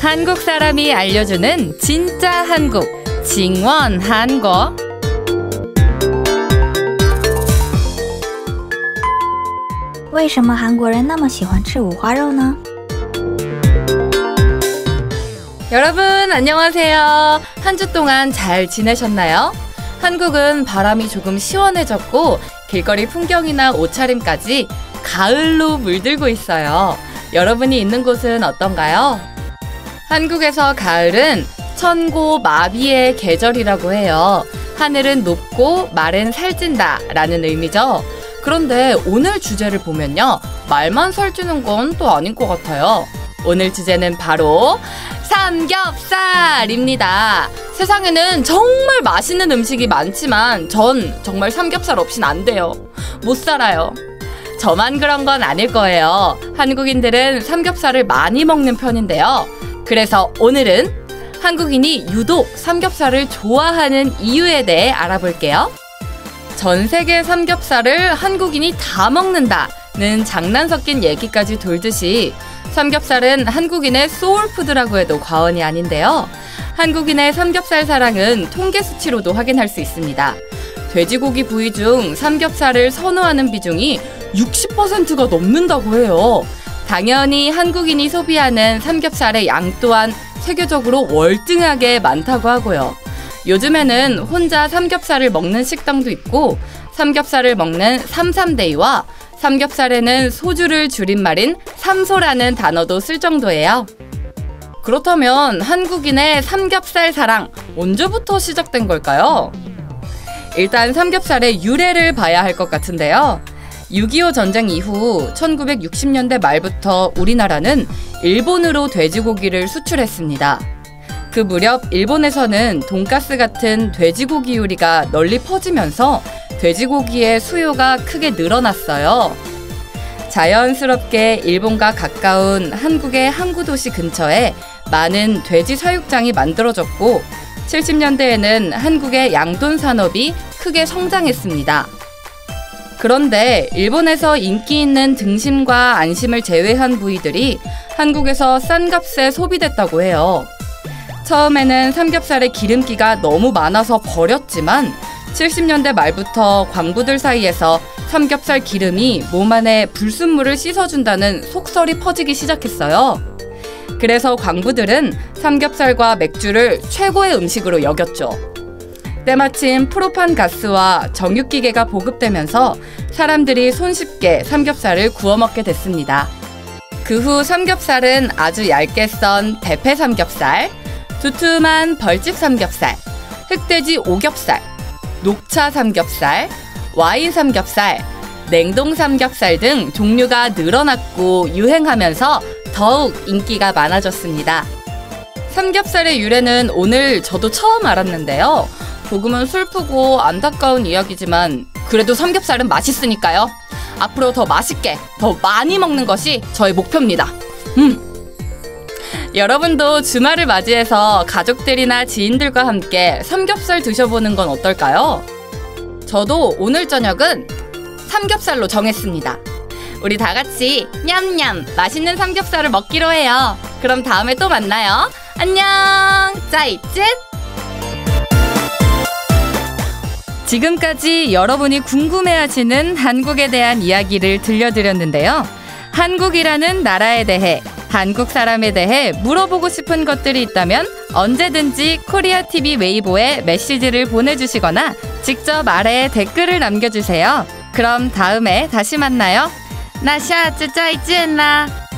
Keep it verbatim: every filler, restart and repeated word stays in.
한국 사람이 알려주는 진짜 한국, 징원 한국. 为什么韩国人那么喜欢吃五花肉呢？ 여러분 안녕하세요. 한 주 동안 잘 지내셨나요? 한국은 바람이 조금 시원해졌고 길거리 풍경이나 옷차림까지 가을로 물들고 있어요. 여러분이 있는 곳은 어떤가요? 한국에서 가을은 천고 마비의 계절이라고 해요. 하늘은 높고 말은 살찐다 라는 의미죠. 그런데 오늘 주제를 보면요, 말만 살찌는 건 또 아닌 것 같아요. 오늘 주제는 바로 삼겹살입니다. 세상에는 정말 맛있는 음식이 많지만 전 정말 삼겹살 없이는 안 돼요. 못 살아요. 저만 그런 건 아닐 거예요. 한국인들은 삼겹살을 많이 먹는 편인데요. 그래서 오늘은 한국인이 유독 삼겹살을 좋아하는 이유에 대해 알아볼게요. 전 세계 삼겹살을 한국인이 다 먹는다는 장난 섞인 얘기까지 돌듯이 삼겹살은 한국인의 소울푸드라고 해도 과언이 아닌데요. 한국인의 삼겹살 사랑은 통계 수치로도 확인할 수 있습니다. 돼지고기 부위 중 삼겹살을 선호하는 비중이 육십 퍼센트가 넘는다고 해요. 당연히 한국인이 소비하는 삼겹살의 양 또한 세계적으로 월등하게 많다고 하고요. 요즘에는 혼자 삼겹살을 먹는 식당도 있고 삼겹살을 먹는 삼삼데이와 삼겹살에는 소주를 줄임말인 삼소라는 단어도 쓸 정도예요. 그렇다면 한국인의 삼겹살 사랑 언제부터 시작된 걸까요? 일단 삼겹살의 유래를 봐야 할 것 같은데요. 육이오 전쟁 이후 천구백육십 년대 말부터 우리나라는 일본으로 돼지고기를 수출했습니다. 그 무렵 일본에서는 돈가스 같은 돼지고기 요리가 널리 퍼지면서 돼지고기의 수요가 크게 늘어났어요. 자연스럽게 일본과 가까운 한국의 항구 도시 근처에 많은 돼지 사육장이 만들어졌고 칠십 년대에는 한국의 양돈 산업이 크게 성장했습니다. 그런데 일본에서 인기 있는 등심과 안심을 제외한 부위들이 한국에서 싼 값에 소비됐다고 해요. 처음에는 삼겹살의 기름기가 너무 많아서 버렸지만 칠십 년대 말부터 광부들 사이에서 삼겹살 기름이 몸 안에 불순물을 씻어준다는 속설이 퍼지기 시작했어요. 그래서 광부들은 삼겹살과 맥주를 최고의 음식으로 여겼죠. 때마침 프로판 가스와 정육기계가 보급되면서 사람들이 손쉽게 삼겹살을 구워 먹게 됐습니다. 그 후 삼겹살은 아주 얇게 썬 대패 삼겹살, 두툼한 벌집 삼겹살, 흑돼지 오겹살, 녹차 삼겹살, 와인 삼겹살, 냉동 삼겹살 등 종류가 늘어났고 유행하면서 더욱 인기가 많아졌습니다. 삼겹살의 유래는 오늘 저도 처음 알았는데요. 조금은 슬프고 안타까운 이야기지만 그래도 삼겹살은 맛있으니까요. 앞으로 더 맛있게, 더 많이 먹는 것이 저의 목표입니다. 음. 여러분도 주말을 맞이해서 가족들이나 지인들과 함께 삼겹살 드셔보는 건 어떨까요? 저도 오늘 저녁은 삼겹살로 정했습니다. 우리 다 같이 냠냠 맛있는 삼겹살을 먹기로 해요. 그럼 다음에 또 만나요. 안녕! 짜이찐! 지금까지 여러분이 궁금해하시는 한국에 대한 이야기를 들려드렸는데요. 한국이라는 나라에 대해, 한국 사람에 대해 물어보고 싶은 것들이 있다면 언제든지 코리아티비 웨이보에 메시지를 보내주시거나 직접 아래에 댓글을 남겨주세요. 그럼 다음에 다시 만나요. 나下次再见啦。